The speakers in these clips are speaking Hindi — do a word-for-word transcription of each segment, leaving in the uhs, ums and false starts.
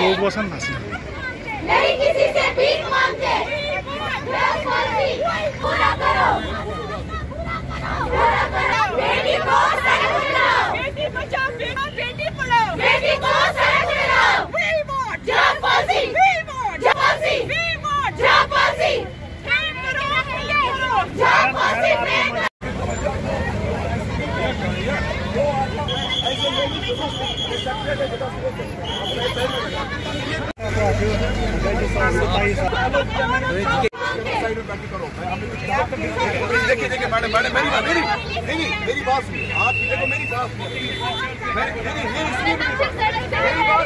लोग वसन नसी नहीं किसी से भीख मांगते, पूरा करो, पूरा करो, बेटी को सड़क पे लाओ, बेटी बचाओ, बेटी पढ़ाओ, बेटी को सड़क पे लाओ, जहाँ फांसी, जहाँ फांसी, जहाँ फांसी, जहाँ फांसी देखिए देखिए मैडम मैडम मेरी बात मेरी नहीं मेरी बात सुनिए आप देखो मेरी बात सुनिए मेरी बात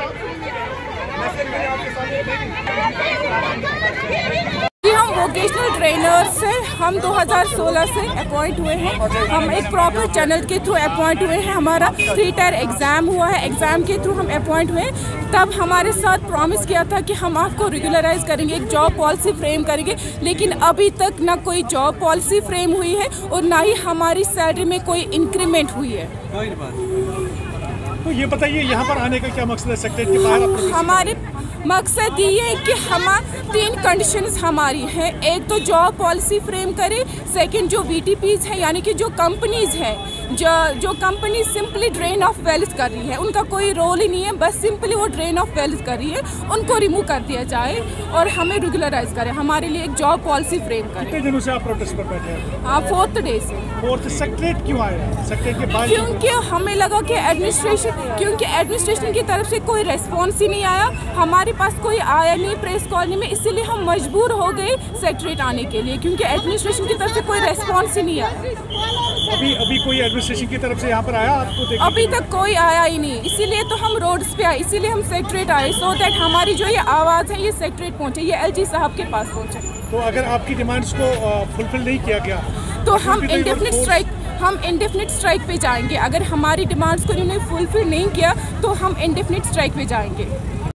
हम वोकेशनल ट्रेनर्स हैं। हम दो हज़ार सोलह से अपॉइंट हुए हैं। हम एक प्रॉपर चैनल के थ्रू अपॉइंट हुए हैं। हमारा थ्री टायर एग्ज़ाम हुआ है। एग्ज़ाम के थ्रू हम अपॉइंट हुए। तब हमारे साथ प्रॉमिस किया था कि हम आपको रेगुलराइज करेंगे, एक जॉब पॉलिसी फ्रेम करेंगे, लेकिन अभी तक ना कोई जॉब पॉलिसी फ्रेम हुई है और ना ही हमारी सैलरी में कोई इंक्रीमेंट हुई है। तो ये बताइए यहाँ पर आने का क्या मकसद है? सेक्रेटरी के बाहर हमारे मकसद ये है कि हम तीन कंडीशंस हमारी हैं। एक तो जॉब पॉलिसी फ्रेम करे, सेकंड जो वीटीपीज है यानी कि जो कंपनीज हैं, जो जो company simply drain of wealth कर रही है, उनका कोई रोल ही नहीं है, बस सिंपली वो ड्रेन ऑफ वेल्थ कर रही है, उनको रिमूव कर दिया जाए और हमें रेगुलराइज करें, हमारे लिए एक जॉब पॉलिसी फ्रेम करें। कितने दिनों से आप प्रोटेस्ट पर बैठे हैं? हाँ, फोर्थ डे से। फोर्थ सेक्रेटरी क्यों आए? सेक्रेटरी के बाद क्योंकि हमें लगा कि एडमिनिस्ट्रेशन क्योंकि एडमिनिस्ट्रेशन की तरफ से कोई रेस्पॉन्स ही नहीं आया, हमारे पास कोई आया नहीं प्रेस कॉलोनी में, इसीलिए हम मजबूर हो गए सेक्रेटरीट आने के लिए, क्योंकि एडमिनिस्ट्रेशन की तरफ से कोई रेस्पॉन्स ही नहीं आया। अभी अभी कोई एडमिनिस्ट्रेशन की तरफ से यहाँ पर आया आपको देखने? अभी तक कोई आया ही नहीं, इसीलिए तो हम रोड्स पे आए, इसीलिए हम सेक्रेटरीट आए, सो दैट हमारी जो ये आवाज़ है ये सेक्रेटरीट पहुँचे, ये एलजी साहब के पास पहुँचे। तो अगर आपकी डिमांड्स को फुलफिल नहीं किया गया तो हम इंडेफिनिट स्ट्राइक हम इंडेफिनिट स्ट्राइक पे जाएंगे। अगर हमारी डिमांड्स को इन्होंने फुलफिल नहीं किया तो हम इंडेफिनिट स्ट्राइक पे जाएंगे।